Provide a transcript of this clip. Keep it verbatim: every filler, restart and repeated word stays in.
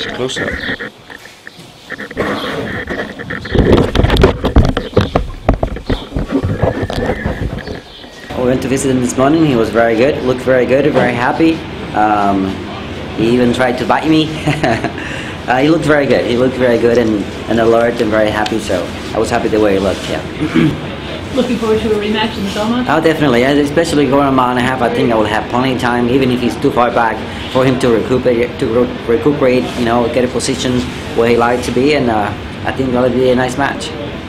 close up. We went to visit him this morning. He was very good, looked very good, very happy. Um, he even tried to bite me. uh, he looked very good. He looked very good and, and alert and very happy, so I was happy the way he looked, yeah. Looking forward to a rematch in the Belmont? Oh, definitely. Especially going a mile and a half, I think I will have plenty of time, even if he's too far back, for him to recuperate, to recuperate, you know, get a position where he likes to be, and uh, I think that'll be a nice match.